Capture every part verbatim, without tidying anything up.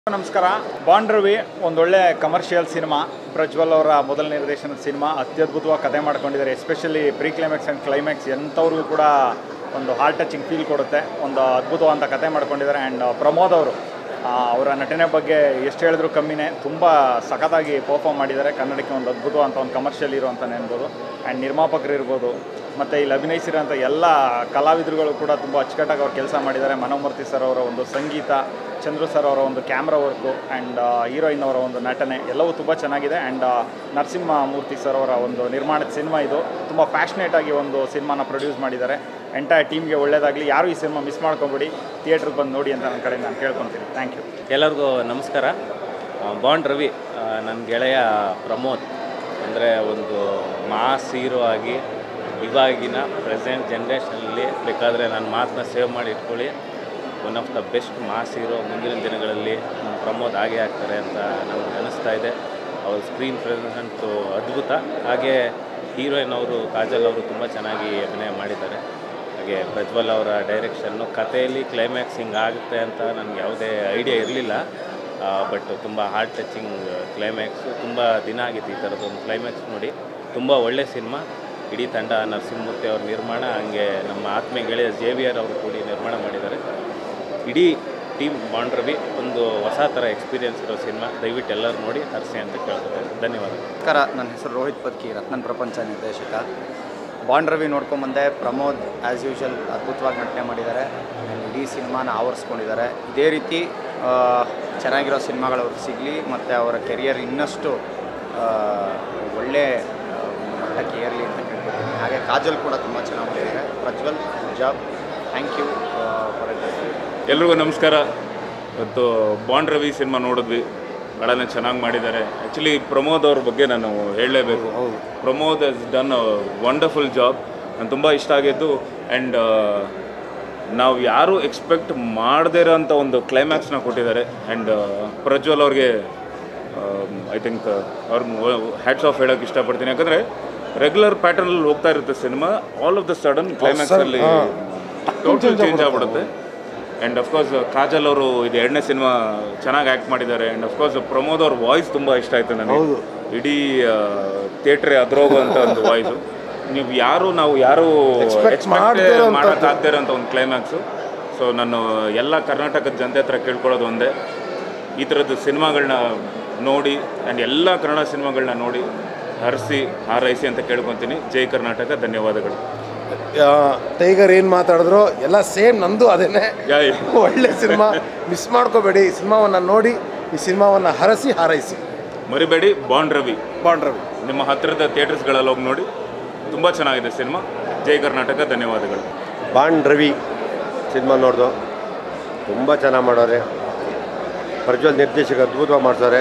ನಮಸ್ಕಾರ. ಬಾಂಡ್ ರವಿ ಒಂದೊಳ್ಳೆ commercial cinema. Prajwal ಅವರ ಮೊದಲ ನಿರ್ದೇಶನದ ಸಿನಿಮಾ ಅತ್ಯದ್ಭುತವಾಗಿ ಕತೆ ಮಾಡ್ಕೊಂಡಿದ್ದಾರೆ. Especially pre climax and climax ಎಂಥವ್ರಿಗೂ ಕೂಡ ಒಂದು ಹಾರ್ಟ್ ಟಚಿಂಗ್ ಫೀಲ್ ಕೊಡುತ್ತೆ. ಒಂದು ಅದ್ಭುತವಾದ ಕತೆ ಮಾಡ್ಕೊಂಡಿದ್ದಾರೆ. ಆ್ಯಂಡ್ ಪ್ರಮೋದ್ ಅವರು ಅವರ ನಟನೆ ಬಗ್ಗೆ ಎಷ್ಟು ಹೇಳಿದ್ರು ಕಮ್ಮಿನೇ. ತುಂಬ ಸಖತ್ತಾಗಿ ಪರ್ಫಾರ್ಮ್ ಮಾಡಿದ್ದಾರೆ. ಕನ್ನಡಕ್ಕೆ ಒಂದು ಅದ್ಭುತವಾದ ಒಂದು ಕಮರ್ಷಿಯಲ್ ಹೀರೋ ಅಂತಲೇ ಅನ್ಬೋದು. ಆ್ಯಂಡ್ ನಿರ್ಮಾಪಕರು ಇರ್ಬೋದು ಮತ್ತು ಇಲ್ಲಿ ಅಭಿನಯಿಸಿರೋಂಥ ಎಲ್ಲ ಕಲಾವಿದರುಗಳು ಕೂಡ ತುಂಬ ಅಚ್ಚುಕಟ್ಟಾಗಿ ಅವ್ರು ಕೆಲಸ ಮಾಡಿದ್ದಾರೆ. ಮನೋಮೂರ್ತಿ ಸರ್ ಅವರ ಒಂದು ಸಂಗೀತ, ಚಂದ್ರು ಸರ್ ಅವರ ಒಂದು ಕ್ಯಾಮ್ರಾ ವರ್ಕು ಆ್ಯಂಡ್ ಹೀರೋಯಿನ್ ಅವರ ಒಂದು ನಟನೆ ಎಲ್ಲವೂ ತುಂಬ ಚೆನ್ನಾಗಿದೆ. ಆ್ಯಂಡ್ ನರಸಿಂಹ ಮೂರ್ತಿ ಸರ್ ಅವರ ಒಂದು ನಿರ್ಮಾಣದ ಸಿನಿಮಾ ಇದು. ತುಂಬ ಪ್ಯಾಷನೇಟಾಗಿ ಒಂದು ಸಿನಿಮಾನ ಪ್ರೊಡ್ಯೂಸ್ ಮಾಡಿದ್ದಾರೆ. ಎಂಟೈರ್ ಟೀಮ್ಗೆ ಒಳ್ಳೆಯದಾಗಲಿ. ಯಾರು ಈ ಸಿನಿಮಾ ಮಿಸ್ ಮಾಡ್ಕೊಬೇಡಿ, ಥಿಯೇಟ್ರಿಗೆ ಬಂದು ನೋಡಿ ಅಂತ ನನ್ನ ಕಡೆ ನಾನು ಕೇಳ್ಕೊತೀನಿ. Thank you. ಎಲ್ಲರಿಗೂ ನಮಸ್ಕಾರ. ಬಾಂಡ್ ರವಿ ನನ್ನ ಗೆಳೆಯ ಪ್ರಮೋದ್ ಅಂದರೆ ಒಂದು ಮಾಸ್ ಹೀರೋ ಆಗಿ ಇವಾಗಿನ ಪ್ರೆಸೆಂಟ್ ಜನ್ರೇಷನಲ್ಲಿ ಬೇಕಾದರೆ ನನ್ನ ಮಾತನ್ನ ಸೇವ್ ಮಾಡಿ ಇಟ್ಕೊಳ್ಳಿ. One of the best mass hero ಮುಂದಿನ ದಿನಗಳಲ್ಲಿ ನಮ್ಮ ಪ್ರಮೋದ್ ಆಗೇ ಆಗ್ತಾರೆ ಅಂತ ನನಗೆ ಅನ್ನಿಸ್ತಾ ಇದೆ. ಅವ್ರ ಸ್ಕ್ರೀನ್ ಪ್ರೆಸೆನ್ಸು ಅದ್ಭುತ. ಹಾಗೆ ಹೀರೋಯಿನ್ ಅವರು ಕಾಜಲ್ ಅವರು ತುಂಬ ಚೆನ್ನಾಗಿ ಅಭಿನಯ ಮಾಡಿದ್ದಾರೆ. ಹಾಗೆ ಪ್ರಜ್ವಲ್ ಅವರ ಡೈರೆಕ್ಷನ್ನು, ಕಥೆಯಲ್ಲಿ ಕ್ಲೈಮ್ಯಾಕ್ಸ್ ಹಿಂಗೆ ಆಗುತ್ತೆ ಅಂತ ನನಗೆ ಯಾವುದೇ ಐಡಿಯಾ ಇರಲಿಲ್ಲ. ಬಟ್ ತುಂಬ ಹಾರ್ಟ್ ಟಚಿಂಗ್ ಕ್ಲೈಮ್ಯಾಕ್ಸು. ತುಂಬ ದಿನ ಆಗಿತ್ತು ಈ ಥರದ್ದೊಂದು ಕ್ಲೈಮ್ಯಾಕ್ಸ್ ನೋಡಿ. ತುಂಬ ಒಳ್ಳೆಯ ಸಿನಿಮಾ. ಇಡೀ ತಂಡ ನರಸಿಂಹಮೂರ್ತಿ ಅವ್ರ ನಿರ್ಮಾಣ, ಹಂಗೆ ನಮ್ಮ ಆತ್ಮೀಯ ಗೆಳೆಯ ಜೇವಿಯರ್ ಅವರು ಕೂಡಿ ನಿರ್ಮಾಣ ಮಾಡಿದ್ದಾರೆ. ಇಡೀ ಟೀಮ್ ಬಾಂಡ್ ರವಿ ಒಂದು ಹೊಸ ಥರ ಎಕ್ಸ್ಪೀರಿಯನ್ಸ್ ಇರೋ ಸಿನಿಮಾ. ದಯವಿಟ್ಟು ಎಲ್ಲರೂ ನೋಡಿ ಹರಿಸಿ ಅಂತ ಕೇಳ್ತಾರೆ. ಧನ್ಯವಾದಗಳು. ನಮಸ್ಕಾರ. ನನ್ನ ಹೆಸರು ರೋಹಿತ್ ಪದ್ಕಿ, ರತ್ನನ್ ಪ್ರಪಂಚ ನಿರ್ದೇಶಕ. ಬಾಂಡ್ ರವಿ ನೋಡ್ಕೊಂಬಂದೆ. ಪ್ರಮೋದ್ ಆ್ಯಸ್ ಯೂಶಲ್ ಅದ್ಭುತವಾಗಿ ನಟನೆ ಮಾಡಿದ್ದಾರೆ. ಇಡೀ ಸಿನಿಮಾನ ಆವರಿಸ್ಕೊಂಡಿದ್ದಾರೆ. ಇದೇ ರೀತಿ ಚೆನ್ನಾಗಿರೋ ಸಿನಿಮಾಗಳು ಅವ್ರಿಗೆ ಸಿಗಲಿ ಮತ್ತು ಅವರ ಕೆರಿಯರ್ ಇನ್ನಷ್ಟು ಒಳ್ಳೆ ಮಟ್ಟಕ್ಕೆ ಏರಲಿ ಅಂತ ಕೇಳ್ಕೊತೀನಿ. ಹಾಗೆ ಕಾಜಲ್ ಕೂಡ ತುಂಬ ಚೆನ್ನಾಗಿ ಮಾಡಿದ್ದಾರೆ. Prajwal job. Thank you for it. ಎಲ್ರಿಗೂ ನಮಸ್ಕಾರ. ಇವತ್ತು ಬಾಂಡ್ ರವಿ ಸಿನಿಮಾ ನೋಡಿದ್ವಿ, ಭಾಳನೇ ಚೆನ್ನಾಗಿ ಮಾಡಿದ್ದಾರೆ. ಆ್ಯಕ್ಚುಲಿ ಪ್ರಮೋದ್ ಅವ್ರ ಬಗ್ಗೆ ನಾನು ಹೇಳಲೇಬೇಕು. Pramod has done a wonderful job. ನಾನು ತುಂಬ ಇಷ್ಟ ಆಗಿದ್ದು. ಆ್ಯಂಡ್ ನಾವು ಯಾರೂ ಎಕ್ಸ್ಪೆಕ್ಟ್ ಮಾಡದೇ ಇರೋಂಥ ಒಂದು ಕ್ಲೈಮ್ಯಾಕ್ಸ್ನ ಕೊಟ್ಟಿದ್ದಾರೆ. ಆ್ಯಂಡ್ ಪ್ರಜ್ವಲ್ ಅವ್ರಿಗೆ ಐ ಥಿಂಕ್ ಅವ್ರ ಹ್ಯಾಟ್ಸ್ ಆಫ್ ಹೇಳೋಕ್ಕೆ ಇಷ್ಟಪಡ್ತೀನಿ. ಯಾಕಂದರೆ ರೆಗ್ಯುಲರ್ ಪ್ಯಾಟರ್ನಲ್ಲಿ ಹೋಗ್ತಾ ಇರುತ್ತೆ cinema, all of the sudden ಕ್ಲೈಮ್ಯಾಕ್ಸಲ್ಲಿ ಟೋಟಲ್ ಚೇಂಜ್ ಆಗಿಬಿಡುತ್ತೆ. ಆ್ಯಂಡ್ ಅಫ್ಕೋರ್ಸ್ ಕಾಜಲ್ ಅವರು ಇದು ಎರಡನೇ ಸಿನಿಮಾ ಚೆನ್ನಾಗಿ ಆ್ಯಕ್ಟ್ ಮಾಡಿದ್ದಾರೆ. ಆ್ಯಂಡ್ ಅಫ್ಕೋರ್ಸ್ ಪ್ರಮೋದ್ ಅವ್ರ ವಾಯ್ಸ್ ತುಂಬ ಇಷ್ಟ ಆಯಿತು ನನಗೆ. ಇಡೀ ಥಿಯೇಟ್ರೇ ಅದರೋಗುವಂಥ ಒಂದು ವಾಯ್ಸು. ನೀವು ಯಾರು ನಾವು ಯಾರು ಎಕ್ಸ್ಪೆಕ್ಟ್ ಮಾಡೋಕ್ಕಾಗದೇ ಇರೋಂಥ ಒಂದು ಕ್ಲೈಮ್ಯಾಕ್ಸು. ಸೊ ನಾನು ಎಲ್ಲ ಕರ್ನಾಟಕದ ಜನತೆ ಹತ್ರ ಕೇಳ್ಕೊಳ್ಳೋದು ಒಂದೇ, ಈ ಥರದ್ದು ಸಿನಿಮಾಗಳನ್ನ ನೋಡಿ ಆ್ಯಂಡ್ ಎಲ್ಲ ಕನ್ನಡ ಸಿನಿಮಾಗಳನ್ನ ನೋಡಿ ಹರಿಸಿ ಹಾರೈಸಿ ಅಂತ ಕೇಳ್ಕೊತೀನಿ. ಜೈ ಕರ್ನಾಟಕ. ಧನ್ಯವಾದಗಳು. ಟೈಗರ್ ಏನು ಮಾತಾಡಿದ್ರು ಎಲ್ಲ ಸೇಮ್, ನಂದು ಅದೇನೆ. ಒಳ್ಳೆ ಸಿನಿಮಾ, ಮಿಸ್ ಮಾಡ್ಕೋಬೇಡಿ. ಈ ಸಿನಿಮಾವನ್ನು ನೋಡಿ, ಈ ಸಿನಿಮಾವನ್ನು ಹರಸಿ ಹಾರೈಸಿ. ಮರಿಬೇಡಿ. ಬಾಂಡ್ ರವಿ ಬಾಂಡ್ ರವಿ ನಿಮ್ಮ ಹತ್ತಿರದ ಥಿಯೇಟರ್ಸ್ಗಳಲ್ಲಿ ಹೋಗಿ ನೋಡಿ. ತುಂಬ ಚೆನ್ನಾಗಿದೆ ಸಿನಿಮಾ. ಜೈ ಕರ್ನಾಟಕ. ಧನ್ಯವಾದಗಳು. ಬಾಂಡ್ ರವಿ ಸಿನಿಮಾ ನೋಡ್ದು ತುಂಬ ಚೆನ್ನಾಗಿ ಮಾಡೋರೆ. ಪ್ರಜ್ವಲ್ ನಿರ್ದೇಶಕ ಅದ್ಭುತವಾಗಿ ಮಾಡ್ತಾರೆ.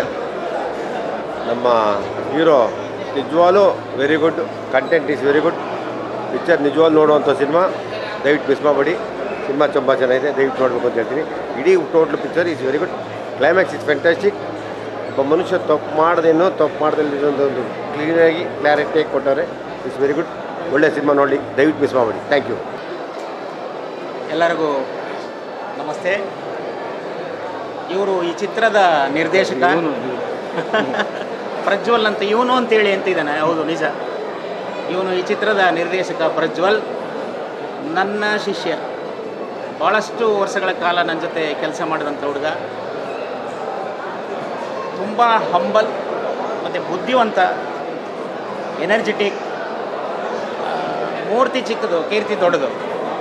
ನಮ್ಮ ಹೀರೋ ನಿಜವಾಗ್ಲೂ very good. Content is very good. Picture ನಿಜವಾಗ್ಲೂ ನೋಡುವಂಥ ಸಿನಿಮಾ. ದಯವಿಟ್ಟು ಮಿಸ್ ಮಾಡಬೇಡಿ. ಸಿನಿಮಾ ತುಂಬ ಚೆನ್ನಾಗಿದೆ, ದಯವಿಟ್ಟು ನೋಡಬೇಕು ಅಂತ ಹೇಳ್ತೀನಿ. ಇಡೀ total picture is very good. Climax is fantastic. ಒಬ್ಬ ಮನುಷ್ಯ ತಪ್ಪು ಮಾಡ್ದೇನೋ ತಪ್ಪು ಮಾಡ್ದಲ್ಲಿ ಒಂದು ಕ್ಲೀನಾಗಿ ಕ್ಲಾರಿಟಿಯಾಗಿ ಕೊಟ್ಟವ್ರೆ. It's very good. ಒಳ್ಳೆ ಸಿನಿಮಾ ನೋಡಿ, ದಯವಿಟ್ಟು ಮಿಸ್ ಮಾಡಬೇಡಿ. Thank you. ಎಲ್ಲರಿಗೂ ನಮಸ್ತೆ. ಇವರು ಈ ಚಿತ್ರದ ನಿರ್ದೇಶಕ ಪ್ರಜ್ವಲ್ ಅಂತ, ಇವನು ಅಂತೇಳಿ ಅಂತಿದ್ದಾನೆ. ಹೌದು, ನಿಜ. ಇವನು ಈ ಚಿತ್ರದ ನಿರ್ದೇಶಕ ಪ್ರಜ್ವಲ್. ನನ್ನ ಶಿಷ್ಯ. ಭಾಳಷ್ಟು ವರ್ಷಗಳ ಕಾಲ ನನ್ನ ಜೊತೆ ಕೆಲಸ ಮಾಡಿದಂಥ ಹುಡುಗ. ತುಂಬ ಹಂಬಲ್ ಮತ್ತು ಬುದ್ಧಿವಂತ, ಎನರ್ಜೆಟಿಕ್. ಮೂರ್ತಿ ಚಿಕ್ಕದು, ಕೀರ್ತಿ ದೊಡ್ಡದು.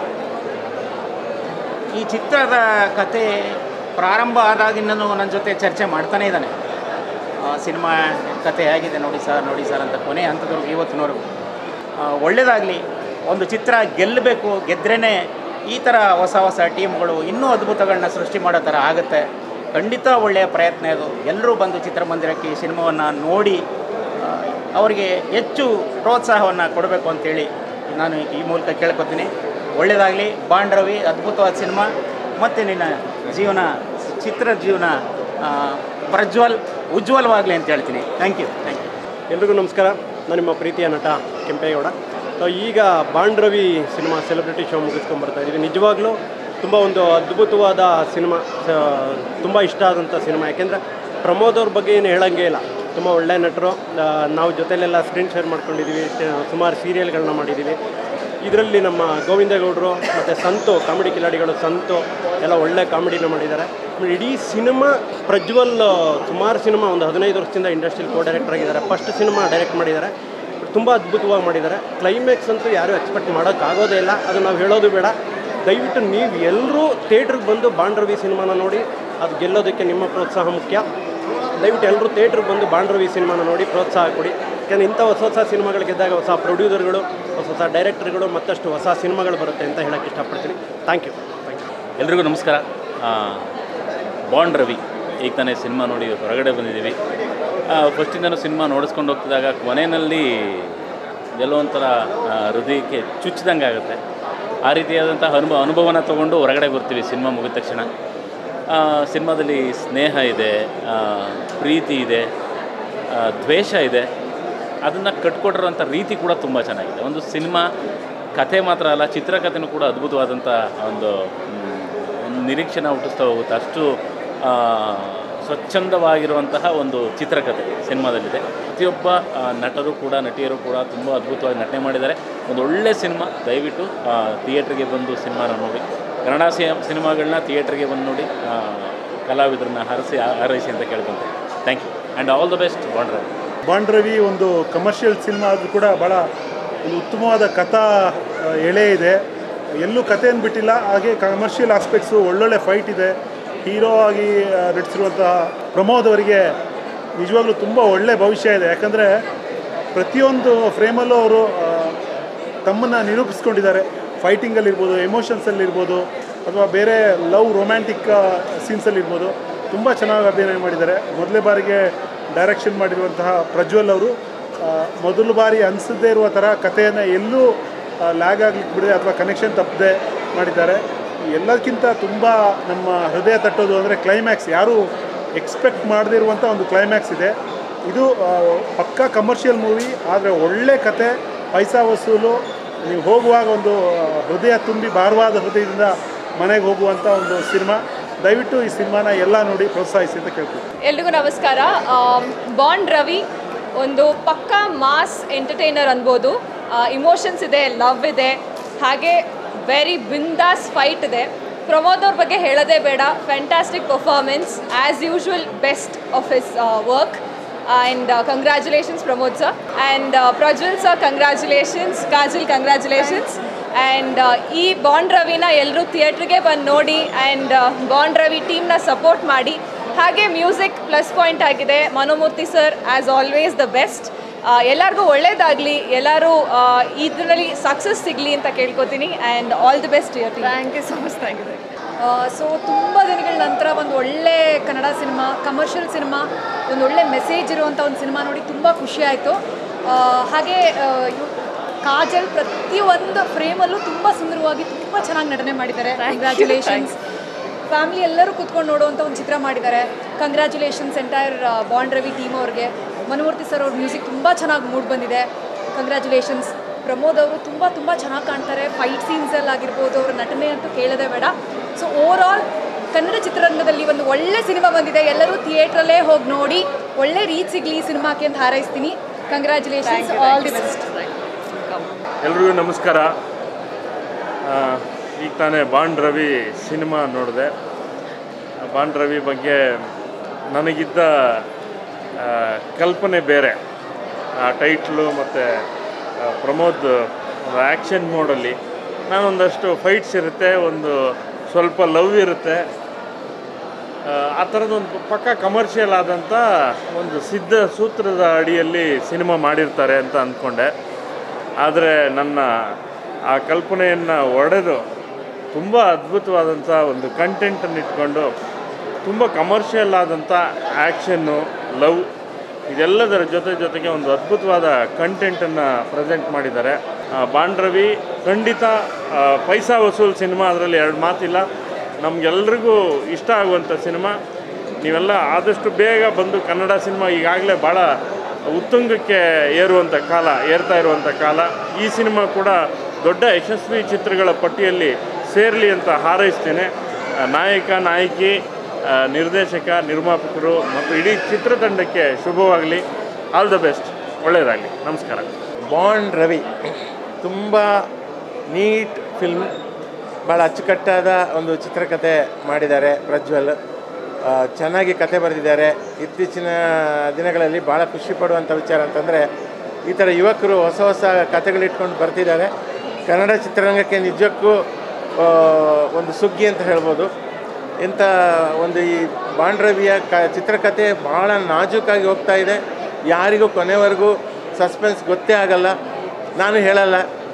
ಈ ಚಿತ್ರದ ಕತೆ ಪ್ರಾರಂಭ ಆದಾಗಿನ್ನೂ ನನ್ನ ಜೊತೆ ಚರ್ಚೆ ಮಾಡ್ತಾನೇ ಇದ್ದಾನೆ. ಸಿನಿಮಾ ಕತೆ ಹೇಗಿದೆ ನೋಡಿ ಸರ್, ನೋಡಿ ಸರ್ ಅಂತ ಕೊನೆ ಹಂತದವ್ರಿಗೆ ಇವತ್ತಿನವರೆಗೂ. ಒಳ್ಳೆಯದಾಗಲಿ. ಒಂದು ಚಿತ್ರ ಗೆಲ್ಲಬೇಕು, ಗೆದ್ರೇ ಈ ಥರ ಹೊಸ ಹೊಸ ಟೀಮ್ಗಳು ಇನ್ನೂ ಅದ್ಭುತಗಳನ್ನ ಸೃಷ್ಟಿ ಮಾಡೋ ಥರ ಆಗುತ್ತೆ. ಖಂಡಿತ ಒಳ್ಳೆಯ ಪ್ರಯತ್ನ ಇದು. ಎಲ್ಲರೂ ಬಂದು ಚಿತ್ರಮಂದಿರಕ್ಕೆ ಈ ಸಿನಿಮಾವನ್ನು ನೋಡಿ ಅವರಿಗೆ ಹೆಚ್ಚು ಪ್ರೋತ್ಸಾಹವನ್ನು ಕೊಡಬೇಕು ಅಂತೇಳಿ ನಾನು ಈ ಮೂಲಕ ಕೇಳ್ಕೊತೀನಿ. ಒಳ್ಳೆಯದಾಗಲಿ. ಬಾಂಡ್ ರವಿ ಅದ್ಭುತವಾದ ಸಿನಿಮಾ. ಮತ್ತು ನಿನ್ನ ಜೀವನ, ಚಿತ್ರ ಜೀವನ ಪ್ರಜ್ವಲ್ ಉಜ್ವಲವಾಗಲಿ ಅಂತ ಹೇಳ್ತೀನಿ. Thank you. Thank you. ಎಲ್ರಿಗೂ ನಮಸ್ಕಾರ. ನಾನು ನಿಮ್ಮ ಪ್ರೀತಿಯ ನಟ ಕೆಂಪೇಗೌಡ. ಈಗ Bond Ravi cinema celebrity show ಮುಗಿಸ್ಕೊಂಡ್ಬರ್ತಾ ಇದ್ದೀವಿ. ನಿಜವಾಗ್ಲೂ ತುಂಬ ಒಂದು ಅದ್ಭುತವಾದ ಸಿನಿಮಾ, ತುಂಬ ಇಷ್ಟ ಆದಂಥ ಸಿನಿಮಾ. ಯಾಕೆಂದರೆ ಪ್ರಮೋದ್ ಅವ್ರ ಬಗ್ಗೆ ಏನು ಹೇಳೋಂಗೇ ಇಲ್ಲ. ತುಂಬ ಒಳ್ಳೆಯ ನಟರು. ನಾವು ಜೊತೆಲೆಲ್ಲ ಸ್ಕ್ರೀನ್ ಶೇರ್ ಮಾಡ್ಕೊಂಡಿದ್ದೀವಿ, ಸುಮಾರು ಸೀರಿಯಲ್ಗಳನ್ನ ಮಾಡಿದ್ದೀವಿ. ಇದರಲ್ಲಿ ನಮ್ಮ ಗೋವಿಂದೇಗೌಡರು ಮತ್ತು ಸಂತು, ಕಾಮಿಡಿ ಕಿಲಾಡಿಗಳು ಸಂತು ಎಲ್ಲ ಒಳ್ಳೆ ಕಾಮಿಡಿನ ಮಾಡಿದ್ದಾರೆ. ಇಡೀ ಸಿನಿಮಾ ಪ್ರಜ್ವಲ್ ಸುಮಾರು ಸಿನಿಮಾ ಒಂದು ಹದಿನೈದು ವರ್ಷದಿಂದ ಇಂಡಸ್ಟ್ರಿಯಲ್ಲಿ ಕೋ ಡೈರೆಕ್ಟರ್ ಆಗಿದ್ದಾರೆ. ಫಸ್ಟ್ ಸಿನಿಮಾ ಡೈರೆಕ್ಟ್ ಮಾಡಿದ್ದಾರೆ, ತುಂಬ ಅದ್ಭುತವಾಗಿ ಮಾಡಿದ್ದಾರೆ. ಕ್ಲೈಮ್ಯಾಕ್ಸ್ ಅಂತೂ ಯಾರೂ ಎಕ್ಸ್ಪೆಕ್ಟ್ ಮಾಡೋಕ್ಕಾಗೋದೇ ಇಲ್ಲ, ಅದು ನಾವು ಹೇಳೋದು ಬೇಡ. ದಯವಿಟ್ಟು ನೀವು ಎಲ್ಲರೂ ಥಿಯೇಟ್ರಿಗೆ ಬಂದು ಬಾಂಡ್ ರವಿ ಸಿನಿಮಾನ ನೋಡಿ, ಅದು ಗೆಲ್ಲೋದಕ್ಕೆ ನಿಮ್ಮ ಪ್ರೋತ್ಸಾಹ ಮುಖ್ಯ. ದಯವಿಟ್ಟು ಎಲ್ಲರೂ ಥಿಯೇಟ್ರಿಗೆ ಬಂದು ಬಾಂಡ್ ರವಿ ಸಿನಿಮಾನ ನೋಡಿ ಪ್ರೋತ್ಸಾಹ ಕೊಡಿ. ಯಾಕೆಂದರೆ ಇಂಥ ಹೊಸ ಹೊಸ ಸಿನಿಮಾಗಳು ಗೆದ್ದಾಗ ಹೊಸ ಪ್ರೊಡ್ಯೂಸರ್ಗಳು, ಹೊಸ ಹೊಸ ಡೈರೆಕ್ಟರ್ಗಳು, ಮತ್ತಷ್ಟು ಹೊಸ ಸಿನಿಮಾಗಳು ಬರುತ್ತೆ ಅಂತ ಹೇಳೋಕ್ಕೆ ಇಷ್ಟಪಡ್ತೀನಿ. ಥ್ಯಾಂಕ್ ಯು ಥ್ಯಾಂಕ್ ಯು ಎಲ್ರಿಗೂ ನಮಸ್ಕಾರ. ಬಾಂಡ್ ರವಿ ಈಗ ತಾನೇ ಸಿನಿಮಾ ನೋಡಿ ಹೊರಗಡೆ ಬಂದಿದ್ದೀವಿ. ಫಸ್ಟಿಂದನೂ ಸಿನಿಮಾ ನೋಡಿಸ್ಕೊಂಡು ಹೋಗ್ತಿದ್ದಾಗ ಕೊನೆಯಲ್ಲಿ ಎಲ್ಲೋ ಒಂಥರ ಹೃದಯಕ್ಕೆ ಚುಚ್ಚಿದಂಗೆ ಆಗುತ್ತೆ. ಆ ರೀತಿಯಾದಂಥ ಅನುಭವ ಅನುಭವನ ತೊಗೊಂಡು ಹೊರಗಡೆ ಬರ್ತೀವಿ ಸಿನಿಮಾ ಮುಗಿದ ತಕ್ಷಣ. ಸಿನಿಮಾದಲ್ಲಿ ಸ್ನೇಹ ಇದೆ, ಪ್ರೀತಿ ಇದೆ, ದ್ವೇಷ ಇದೆ. ಅದನ್ನು ಕಟ್ಕೊಟ್ಟಿರೋಂಥ ರೀತಿ ಕೂಡ ತುಂಬ ಚೆನ್ನಾಗಿದೆ. ಒಂದು ಸಿನಿಮಾ ಕಥೆ ಮಾತ್ರ ಅಲ್ಲ, ಚಿತ್ರಕಥೆನೂ ಕೂಡ ಅದ್ಭುತವಾದಂಥ ಒಂದು ಒಂದು ನಿರೀಕ್ಷೆನ ಹುಟ್ಟಿಸ್ತಾ ಹೋಗುತ್ತೆ. ಅಷ್ಟು ಸ್ವಚ್ಛಂದವಾಗಿರುವಂತಹ ಒಂದು ಚಿತ್ರಕಥೆ ಸಿನಿಮಾದಲ್ಲಿದೆ. ಪ್ರತಿಯೊಬ್ಬ ನಟರು ಕೂಡ ನಟಿಯರು ಕೂಡ ತುಂಬ ಅದ್ಭುತವಾಗಿ ನಟನೆ ಮಾಡಿದ್ದಾರೆ. ಒಂದು ಒಳ್ಳೆಯ ಸಿನಿಮಾ. ದಯವಿಟ್ಟು ಥಿಯೇಟ್ರಿಗೆ ಬಂದು ಸಿನಿಮಾನ ನೋಡಿ. ಕನ್ನಡ ಸಿ ಸಿನಿಮಾಗಳನ್ನ ಥಿಯೇಟ್ರಿಗೆ ಬಂದು ನೋಡಿ, ಕಲಾವಿದರನ್ನ ಹರಸಿ ಹಾರೈಸಿ ಅಂತ ಕೇಳ್ಕೊತೀನಿ. Thank you and all the best Bond Ravi. Bond Ravi ಒಂದು ಕಮರ್ಷಿಯಲ್ ಸಿನಿಮಾ ಆದರೂ ಕೂಡ ಭಾಳ ಒಂದು ಉತ್ತಮವಾದ ಕಥಾ ಎಳೆ ಇದೆ. ಎಲ್ಲೂ ಕಥೆಯನ್ನು ಬಿಟ್ಟಿಲ್ಲ. ಹಾಗೆ ಕಮರ್ಷಿಯಲ್ ಆಸ್ಪೆಕ್ಟ್ಸು, ಒಳ್ಳೊಳ್ಳೆ ಫೈಟ್ ಇದೆ. ಹೀರೋ ಆಗಿ ನಟಿಸಿರುವಂತಹ ಪ್ರಮೋದ್ ಅವರಿಗೆ ನಿಜವಾಗ್ಲೂ ತುಂಬ ಒಳ್ಳೆಯ ಭವಿಷ್ಯ ಇದೆ. ಯಾಕಂದರೆ ಪ್ರತಿಯೊಂದು ಫ್ರೇಮಲ್ಲೂ ಅವರು ತಮ್ಮನ್ನು ನಿರೂಪಿಸ್ಕೊಂಡಿದ್ದಾರೆ. ಫೈಟಿಂಗಲ್ಲಿರ್ಬೋದು, ಎಮೋಷನ್ಸಲ್ಲಿರ್ಬೋದು, ಅಥವಾ ಬೇರೆ ಲವ್ ರೊಮ್ಯಾಂಟಿಕ್ ಸೀನ್ಸಲ್ಲಿರ್ಬೋದು ತುಂಬ ಚೆನ್ನಾಗಿ ಅಭಿನಯ ಮಾಡಿದ್ದಾರೆ. ಮೊದಲೇ ಬಾರಿಗೆ ಡೈರೆಕ್ಷನ್ ಮಾಡಿರುವಂತಹ ಪ್ರಜ್ವಲ್ ಅವರು ಮೊದಲು ಬಾರಿ ಅನಿಸದೇ ಇರುವ ಥರ ಕಥೆಯನ್ನು ಎಲ್ಲೂ ಲ್ಯಾಗ್ ಆಗಲಿಕ್ಕೆ ಬಿಡದೆ ಅಥವಾ ಕನೆಕ್ಷನ್ ತಪ್ಪದೆ ಮಾಡಿದ್ದಾರೆ. ಎಲ್ಲಕ್ಕಿಂತ ತುಂಬ ನಮ್ಮ ಹೃದಯ ತಟ್ಟೋದು ಅಂದರೆ ಕ್ಲೈಮ್ಯಾಕ್ಸ್. ಯಾರೂ ಎಕ್ಸ್ಪೆಕ್ಟ್ ಮಾಡದೇ ಇರುವಂಥ ಒಂದು ಕ್ಲೈಮ್ಯಾಕ್ಸ್ ಇದೆ. ಇದು ಪಕ್ಕಾ ಕಮರ್ಷಿಯಲ್ ಮೂವಿ, ಆದರೆ ಒಳ್ಳೆ ಕತೆ, ಪೈಸಾ ವಸೂಲು. ನೀವು ಹೋಗುವಾಗ ಒಂದು ಹೃದಯ ತುಂಬಿ ಭಾರವಾದ ಹೃದಯದಿಂದ ಮನೆಗೆ ಹೋಗುವಂಥ ಒಂದು ಸಿನಿಮಾ. ದಯವಿಟ್ಟು ಈ ಸಿನಿಮಾನ ಎಲ್ಲ ನೋಡಿ ಪ್ರೋತ್ಸಾಹಿಸಿ ಅಂತ ಕೇಳ್ತೀನಿ. ಎಲ್ರಿಗೂ ನಮಸ್ಕಾರ. ಬಾಂಡ್ ರವಿ ಒಂದು ಪಕ್ಕಾ ಮಾಸ್ ಎಂಟರ್ಟೈನರ್ ಅನ್ಬೋದು. ಇಮೋಷನ್ಸ್ ಇದೆ, ಲವ್ ಇದೆ, ಹಾಗೆ ವೆರಿ ಬಿಂದಾಸ್ ಫೈಟ್ ಇದೆ. ಪ್ರಮೋದ್ ಅವ್ರ ಬಗ್ಗೆ ಹೇಳೋದೇ ಬೇಡ. Fantastic performance as usual, best of his work. And congratulations Pramod sir. And Prajwal sir, congratulations. Kajal, congratulations. And ಈ ಬಾಂಡ್ ರವಿನ ಎಲ್ಲರೂ ಥಿಯೇಟ್ರಿಗೆ ಬಂದು ನೋಡಿ ಆ್ಯಂಡ್ ಬಾಂಡ್ ರವಿ ಟೀಮ್ನ ಸಪೋರ್ಟ್ ಮಾಡಿ. ಹಾಗೆ ಮ್ಯೂಸಿಕ್ ಪ್ಲಸ್ ಪಾಯಿಂಟ್ ಆಗಿದೆ. Manomurthy sir as always the best. ಎಲ್ಲರಿಗೂ ಒಳ್ಳೇದಾಗಲಿ, ಎಲ್ಲರೂ ಇದರಲ್ಲಿ ಸಕ್ಸಸ್ ಸಿಗಲಿ ಅಂತ ಕೇಳ್ಕೊತೀನಿ. And all the best your team. Thank you so much. Thank you. So ತುಂಬ ದಿನಗಳ ನಂತರ ಒಂದು ಒಳ್ಳೆ ಕನ್ನಡ ಸಿನಿಮಾ, ಕಮರ್ಷಿಯಲ್ ಸಿನಿಮಾ, ಒಂದು ಒಳ್ಳೆ ಮೆಸೇಜ್ ಇರುವಂಥ ಒಂದು ಸಿನಿಮಾ ನೋಡಿ ತುಂಬ ಖುಷಿ ಆಯಿತು. ಹಾಗೆ ಕಾಜಲ್ ಪ್ರತಿಯೊಂದು ಫ್ರೇಮಲ್ಲೂ ತುಂಬ ಸುಂದರವಾಗಿ ತುಂಬ ಚೆನ್ನಾಗಿ ನಟನೆ ಮಾಡಿದ್ದಾರೆ. ಕಂಗ್ರ್ಯಾಚುಲೇಷನ್ಸ್. ಫ್ಯಾಮಿಲಿ ಎಲ್ಲರೂ ಕೂತ್ಕೊಂಡು ನೋಡುವಂಥ ಒಂದು ಚಿತ್ರ ಮಾಡಿದ್ದಾರೆ. Congratulations entire Bond Ravi team ಅವ್ರಿಗೆ. ಮನೋಮೂರ್ತಿ ಸರ್ ಅವ್ರ ಮ್ಯೂಸಿಕ್ ತುಂಬ ಚೆನ್ನಾಗಿ ಮೂಡ್ ಬಂದಿದೆ. ಕಂಗ್ರ್ಯಾಚುಲೇಷನ್ಸ್. ಪ್ರಮೋದ್ ಅವರು ತುಂಬ ತುಂಬ ಚೆನ್ನಾಗಿ ಕಾಣ್ತಾರೆ. ಫೈಟ್ ಸೀನ್ಸಲ್ಲಾಗಿರ್ಬೋದು, ಅವ್ರ ನಟನೆ ಅಂತೂ ಕೇಳೋದೇ ಬೇಡ. ಸೊ ಓವರ್ ಆಲ್ ಕನ್ನಡ ಚಿತ್ರರಂಗದಲ್ಲಿ ಒಂದು ಒಳ್ಳೆ ಸಿನಿಮಾ ಬಂದಿದೆ. ಎಲ್ಲರೂ ಥಿಯೇಟ್ರಲ್ಲೇ ಹೋಗಿ ನೋಡಿ, ಒಳ್ಳೆ ರೀಚ್ ಸಿಗಲಿ ಸಿನಿಮಾಕ್ಕೆ ಅಂತ ಹಾರೈಸ್ತೀನಿ. Congratulations, all the best. ಎಲ್ರಿಗೂ ನಮಸ್ಕಾರ. ಈಗ ತಾನೇ ಬಾಂಡ್ ರವಿ ಸಿನಿಮಾ ನೋಡಿದೆ. ಬಾಂಡ್ ರವಿ ಬಗ್ಗೆ ನನಗಿದ್ದ ಕಲ್ಪನೆ ಬೇರೆ. ಆ ಟೈಟ್ಲು ಮತ್ತು ಪ್ರಮೋದ್ ಆ್ಯಕ್ಷನ್ ಮೋಡಲ್ಲಿ ನಾನೊಂದಷ್ಟು ಫೈಟ್ಸ್ ಇರುತ್ತೆ, ಒಂದು ಸ್ವಲ್ಪ ಲವ್ ಇರುತ್ತೆ. ಆ ಥರದೊಂದು ಪಕ್ಕ ಕಮರ್ಷಿಯಲ್ ಆದಂಥ ಒಂದು ಸಿದ್ಧ ಸೂತ್ರದ ಅಡಿಯಲ್ಲಿ ಸಿನಿಮಾ ಮಾಡಿರ್ತಾರೆ ಅಂತ ಅಂದ್ಕೊಂಡೆ. ಆದರೆ ನನ್ನ ಆ ಕಲ್ಪನೆಯನ್ನು ಒಡೆದು ತುಂಬ ಅದ್ಭುತವಾದಂಥ ಒಂದು ಕಂಟೆಂಟನ್ನು ಇಟ್ಕೊಂಡು ತುಂಬ ಕಮರ್ಷಿಯಲ್ ಆದಂಥ ಆ್ಯಕ್ಷನ್ನು, ಲವ್ ಇದೆಲ್ಲದರ ಜೊತೆ ಜೊತೆಗೆ ಒಂದು ಅದ್ಭುತವಾದ ಕಂಟೆಂಟನ್ನು ಪ್ರೆಸೆಂಟ್ ಮಾಡಿದ್ದಾರೆ. ಬಾಂಡ್ ರವಿ ಖಂಡಿತ ಪೈಸಾ ವಸೂಲ್ ಸಿನಿಮಾ, ಅದರಲ್ಲಿ ಎರಡು ಮಾತಿಲ್ಲ. ನಮಗೆಲ್ರಿಗೂ ಇಷ್ಟ ಆಗುವಂಥ ಸಿನಿಮಾ. ನೀವೆಲ್ಲ ಆದಷ್ಟು ಬೇಗ ಬಂದು ಕನ್ನಡ ಸಿನಿಮಾ ಈಗಾಗಲೇ ಭಾಳ ಉತ್ತುಂಗಕ್ಕೆ ಏರುವಂಥ ಕಾಲ, ಏರ್ತಾ ಇರುವಂಥ ಕಾಲ. ಈ ಸಿನಿಮಾ ಕೂಡ ದೊಡ್ಡ ಯಶಸ್ವಿ ಚಿತ್ರಗಳ ಪಟ್ಟಿಯಲ್ಲಿ ಸೇರಲಿ ಅಂತ ಹಾರೈಸ್ತೇನೆ. ನಾಯಕ, ನಾಯಕಿ, ನಿರ್ದೇಶಕ, ನಿರ್ಮಾಪಕರು ಮತ್ತು ಇಡೀ ಚಿತ್ರತಂಡಕ್ಕೆ ಶುಭವಾಗಲಿ. All the best. ಒಳ್ಳೆಯದಾಗಲಿ. ನಮಸ್ಕಾರ. ಬಾಂಡ್ ರವಿ ತುಂಬ ನೀಟ್ ಫಿಲ್ಮ್, ಭಾಳ ಅಚ್ಚುಕಟ್ಟಾದ ಒಂದು ಚಿತ್ರಕಥೆ ಮಾಡಿದ್ದಾರೆ ಪ್ರಜ್ವಲ್. ಚೆನ್ನಾಗಿ ಕತೆ ಬರೆದಿದ್ದಾರೆ. ಇತ್ತೀಚಿನ ದಿನಗಳಲ್ಲಿ ಭಾಳ ಖುಷಿ ಪಡುವಂಥ ವಿಚಾರ ಅಂತಂದರೆ ಈ ಥರ ಯುವಕರು ಹೊಸ ಹೊಸ ಕತೆಗಳಿಟ್ಕೊಂಡು ಬರ್ತಿದ್ದಾರೆ. ಕನ್ನಡ ಚಿತ್ರರಂಗಕ್ಕೆ ನಿಜಕ್ಕೂ ಒಂದು ಸುಗ್ಗಿ ಅಂತ ಹೇಳ್ಬೋದು. ಇಂಥ ಒಂದು ಈ ಬಾಂಡ್ ರವಿಯ ಕ ಚಿತ್ರಕಥೆ ಭಾಳ ನಾಜೂಕಾಗಿ ಹೋಗ್ತಾ ಇದೆ. ಯಾರಿಗೂ ಕೊನೆವರೆಗೂ ಸಸ್ಪೆನ್ಸ್ ಗೊತ್ತೇ ಆಗಲ್ಲ. ನಾನು ಹೇಳಲ್ಲ,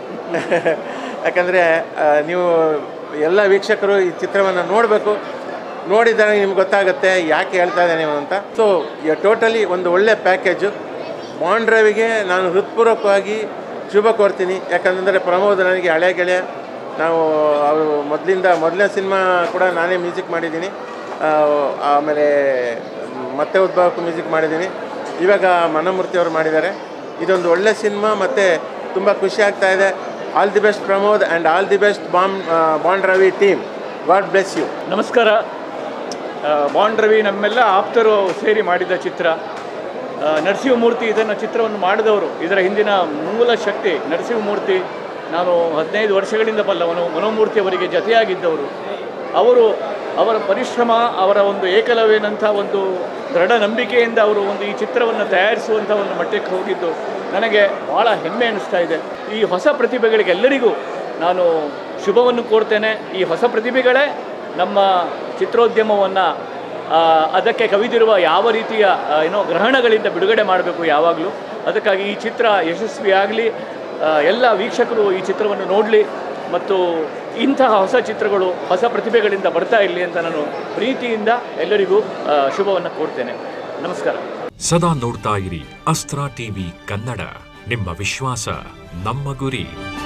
ಯಾಕಂದರೆ ನೀವು ಎಲ್ಲ ವೀಕ್ಷಕರು ಈ ಚಿತ್ರವನ್ನು ನೋಡಬೇಕು. ನೋಡಿದಾಗ ನಿಮ್ಗೆ ಗೊತ್ತಾಗುತ್ತೆ ಯಾಕೆ ಹೇಳ್ತಾ ಇದ್ದೇನೆ ಅಂತ. ಸೊ ಟೋಟಲಿ ಒಂದು ಒಳ್ಳೆ ಪ್ಯಾಕೇಜು. ಬಾಂಡ್ ರವಿಗೆ ನಾನು ಹೃತ್ಪೂರ್ವಕವಾಗಿ ಶುಭ ಕೋರ್ತೀನಿ. ಯಾಕಂದರೆ ಪ್ರಮೋದ್ ನನಗೆ ಹಳೆ ಗೆಳೆಯ. ನಾವು ಅವರು ಮೊದಲಿಂದ ಮೊದಲನೇ ಸಿನಿಮಾ ಕೂಡ ನಾನೇ ಮ್ಯೂಸಿಕ್ ಮಾಡಿದ್ದೀನಿ. ಆಮೇಲೆ ಮತ್ತೆ ಉದ್ಭವಕ್ಕೂ ಮ್ಯೂಸಿಕ್ ಮಾಡಿದ್ದೀನಿ. ಇವಾಗ ಮನಮೂರ್ತಿ ಅವರು ಮಾಡಿದ್ದಾರೆ. ಇದೊಂದು ಒಳ್ಳೆ ಸಿನಿಮಾ ಮತ್ತು ತುಂಬ ಖುಷಿ ಆಗ್ತಾ ಇದೆ. All the best Pramod and all the best Bond Bond Ravi team. God bless you. ನಮಸ್ಕಾರ. ಬಾಂಡ್ ರವಿ ನಮ್ಮೆಲ್ಲ ಆಪ್ತರು ಸೇರಿ ಮಾಡಿದ ಚಿತ್ರ. ನರಸಿಂಹಮೂರ್ತಿ ಇದನ್ನು ಚಿತ್ರವನ್ನು ಮಾಡಿದವರು. ಇದರ ಹಿಂದಿನ ಮೂಲ ಶಕ್ತಿ ನರಸಿಂಹಮೂರ್ತಿ. ನಾನು ಹದಿನೈದು ವರ್ಷಗಳಿಂದ ಬಲ್ಲವನು. ಮನೋಮೂರ್ತಿ ಅವರಿಗೆ ಜೊತೆಯಾಗಿದ್ದವರು. ಅವರು ಅವರ ಪರಿಶ್ರಮ, ಅವರ ಒಂದು ಏಕಲವ್ಯನಂಥ ಒಂದು ದೃಢ ನಂಬಿಕೆಯಿಂದ ಅವರು ಒಂದು ಈ ಚಿತ್ರವನ್ನು ತಯಾರಿಸುವಂಥ ಒಂದು ಮಟ್ಟಕ್ಕೆ ಹೋಗಿದ್ದು ನನಗೆ ಭಾಳ ಹೆಮ್ಮೆ ಅನ್ನಿಸ್ತಾ ಇದೆ. ಈ ಹೊಸ ಪ್ರತಿಭೆಗಳಿಗೆಲ್ಲರಿಗೂ ನಾನು ಶುಭವನ್ನು ಕೋರ್ತೇನೆ. ಈ ಹೊಸ ಪ್ರತಿಭೆಗಳೇ ನಮ್ಮ ಚಿತ್ರೋದ್ಯಮವನ್ನು ಅದಕ್ಕೆ ಕವಿದಿರುವ ಯಾವ ರೀತಿಯ ಏನೋ ಗ್ರಹಣಗಳಿಂದ ಬಿಡುಗಡೆ ಮಾಡಬೇಕು ಯಾವಾಗಲೂ. ಅದಕ್ಕಾಗಿ ಈ ಚಿತ್ರ ಯಶಸ್ವಿಯಾಗಲಿ, ಎಲ್ಲ ವೀಕ್ಷಕರು ಈ ಚಿತ್ರವನ್ನು ನೋಡಲಿ ಮತ್ತು ಇಂತಹ ಹೊಸ ಚಿತ್ರಗಳು ಹೊಸ ಪ್ರತಿಭೆಗಳಿಂದ ಬರ್ತಾ ಇರಲಿ ಅಂತ ನಾನು ಪ್ರೀತಿಯಿಂದ ಎಲ್ಲರಿಗೂ ಶುಭವನ್ನು ಕೋರ್ತೇನೆ. ನಮಸ್ಕಾರ. ಸದಾ ನೋಡ್ತಾ ಇರಿ ಅಸ್ತ್ರ ಟಿವಿ ಕನ್ನಡ. ನಿಮ್ಮ ವಿಶ್ವಾಸ ನಮ್ಮ ಗುರಿ.